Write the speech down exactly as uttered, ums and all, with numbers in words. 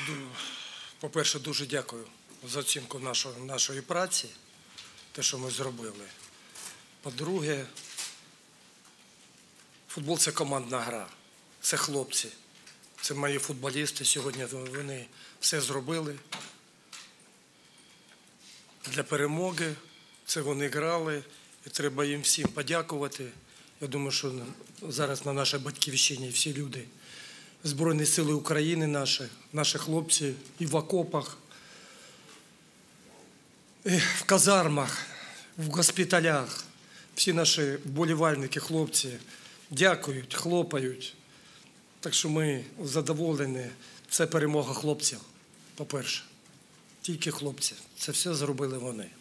по-перше, дуже дякую за оцінку нашої, нашої праці, те, що ми зробили. По-друге, футбол – це командна гра, це хлопці, це мої футболісти. Сьогодні вони все зробили для перемоги, це вони грали, і треба їм всім подякувати. Я думаю, що зараз на нашій батьківщині всі люди, Збройні сили України наші, наші хлопці і в окопах, і в казармах, в госпіталях, всі наші вболівальники, хлопці дякують, хлопають. Так що ми задоволені. Це перемога хлопців, по-перше. Тільки хлопці. Це все зробили вони.